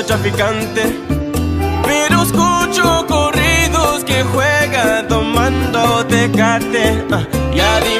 soy traficante, pero escucho corridos que juegan tomando Tecate. Ya